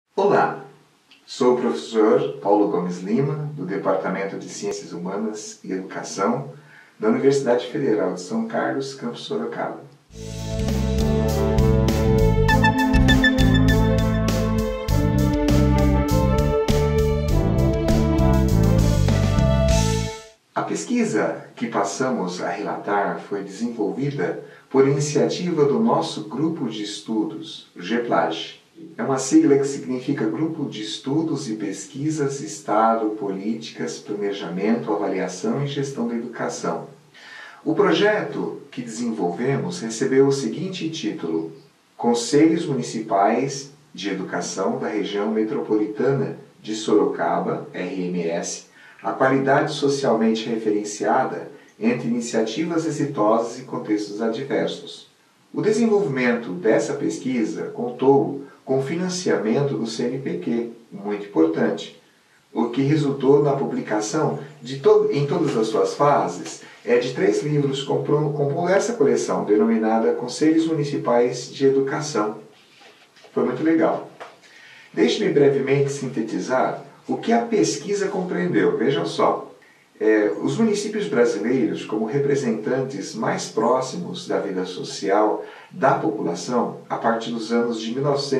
Olá, sou o professor Paulo Gomes Lima, do Departamento de Ciências Humanas e Educação da Universidade Federal de São Carlos, campus Sorocaba. A pesquisa que passamos a relatar foi desenvolvida por iniciativa do nosso grupo de estudos, o GEPLAG. É uma sigla que significa Grupo de Estudos e Pesquisas, Estado, Políticas, Planejamento, Avaliação e Gestão da Educação. O projeto que desenvolvemos recebeu o seguinte título: Conselhos Municipais de Educação da Região Metropolitana de Sorocaba, RMS, a qualidade socialmente referenciada entre iniciativas exitosas e contextos adversos. O desenvolvimento dessa pesquisa contou com financiamento do CNPq, muito importante, o que resultou na publicação em todas as suas fases de 3 livros compondo essa coleção, denominada Conselhos Municipais de Educação. Foi muito legal. Deixe-me brevemente sintetizar o que a pesquisa compreendeu. Vejam só. Os municípios brasileiros, como representantes mais próximos da vida social da população, a partir dos anos de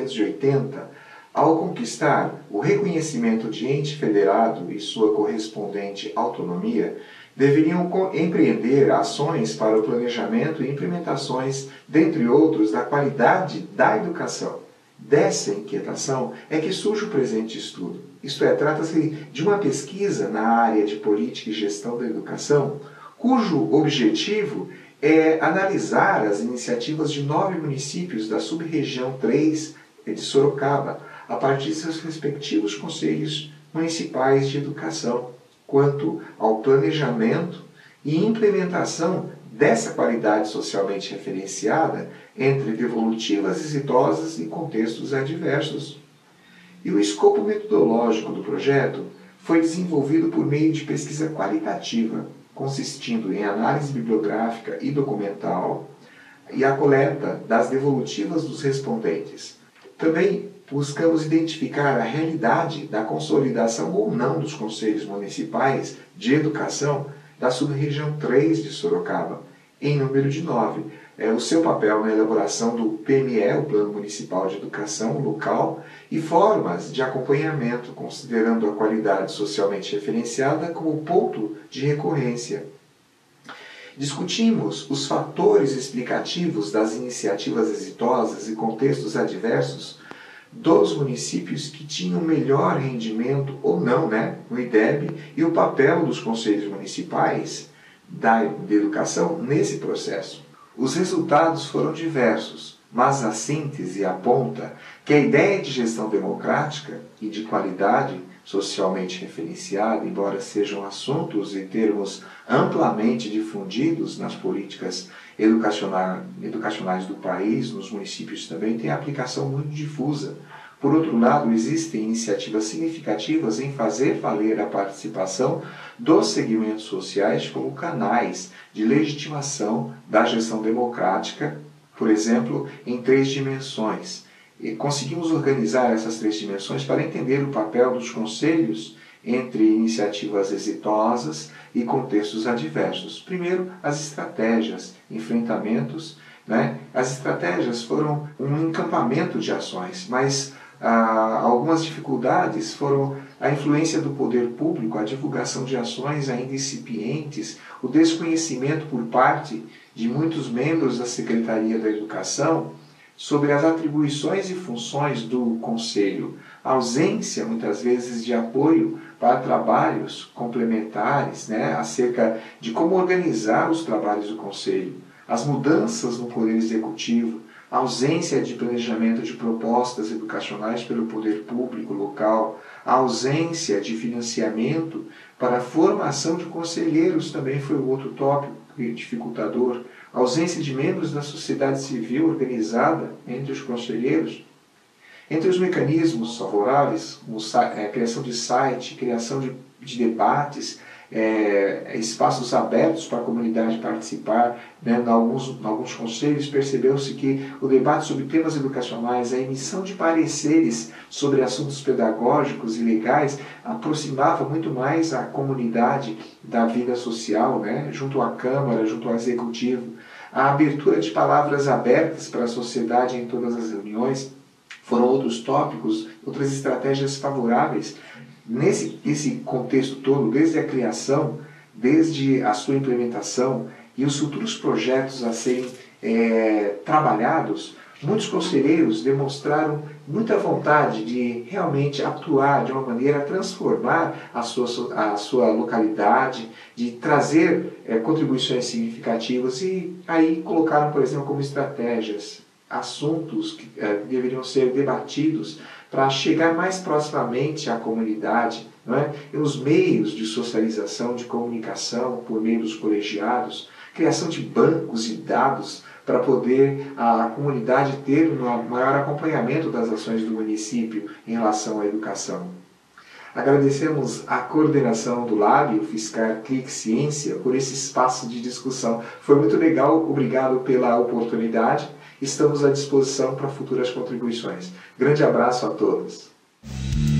1980, ao conquistar o reconhecimento de ente federado e sua correspondente autonomia, deveriam empreender ações para o planejamento e implementações, dentre outros, da qualidade da educação. Dessa inquietação é que surge o presente estudo. Isto é, trata-se de uma pesquisa na área de política e gestão da educação, cujo objetivo é analisar as iniciativas de 9 municípios da sub-região 3 de Sorocaba, a partir de seus respectivos conselhos municipais de educação, quanto ao planejamento e implementação dessa qualidade socialmente referenciada entre devolutivas exitosas e contextos adversos. E o escopo metodológico do projeto foi desenvolvido por meio de pesquisa qualitativa, consistindo em análise bibliográfica e documental e a coleta das devolutivas dos respondentes. Também buscamos identificar a realidade da consolidação ou não dos conselhos municipais de educação da sub-região 3 de Sorocaba, em número de 9. O seu papel na elaboração do PME, o Plano Municipal de Educação local, e formas de acompanhamento, considerando a qualidade socialmente referenciada como ponto de recorrência. Discutimos os fatores explicativos das iniciativas exitosas e contextos adversos dos municípios que tinham melhor rendimento ou não, no IDEB, e o papel dos conselhos municipais de educação nesse processo. Os resultados foram diversos, mas a síntese aponta que a ideia de gestão democrática e de qualidade socialmente referenciada, embora sejam assuntos e termos amplamente difundidos nas políticas educacionais do país, nos municípios também, tem aplicação muito difusa. Por outro lado, existem iniciativas significativas em fazer valer a participação dos segmentos sociais como canais de legitimação da gestão democrática, por exemplo, em 3 dimensões. E conseguimos organizar essas 3 dimensões para entender o papel dos conselhos entre iniciativas exitosas e contextos adversos. Primeiro, as estratégias, enfrentamentos. As estratégias foram um encampamento de ações, mas algumas dificuldades foram a influência do poder público, a divulgação de ações ainda incipientes, o desconhecimento por parte de muitos membros da Secretaria da Educação sobre as atribuições e funções do Conselho, a ausência, muitas vezes, de apoio para trabalhos complementares, acerca de como organizar os trabalhos do Conselho, as mudanças no Poder Executivo, a ausência de planejamento de propostas educacionais pelo poder público local, a ausência de financiamento para a formação de conselheiros também foi o outro tópico dificultador, a ausência de membros da sociedade civil organizada entre os conselheiros. Entre os mecanismos favoráveis, como a criação de site, criação de debates, espaços abertos para a comunidade participar, né? Em alguns conselhos percebeu-se que o debate sobre temas educacionais, a emissão de pareceres sobre assuntos pedagógicos e legais aproximava muito mais a comunidade da vida social, né? Junto à Câmara, junto ao Executivo. A abertura de palavras abertas para a sociedade em todas as reuniões foram outros tópicos, outras estratégias favoráveis. Nesse contexto todo, desde a criação, desde a sua implementação e os futuros projetos a serem trabalhados, muitos conselheiros demonstraram muita vontade de realmente atuar de uma maneira a transformar a sua localidade, de trazer contribuições significativas e aí colocaram, por exemplo, como estratégias assuntos que deveriam ser debatidos para chegar mais proximamente à comunidade, não é? E os meios de socialização, de comunicação por meio dos colegiados, criação de bancos de dados para poder a comunidade ter um maior acompanhamento das ações do município em relação à educação. Agradecemos a coordenação do Lab, o Fiscar Clique Ciência, por esse espaço de discussão. Foi muito legal, obrigado pela oportunidade. Estamos à disposição para futuras contribuições. Grande abraço a todos.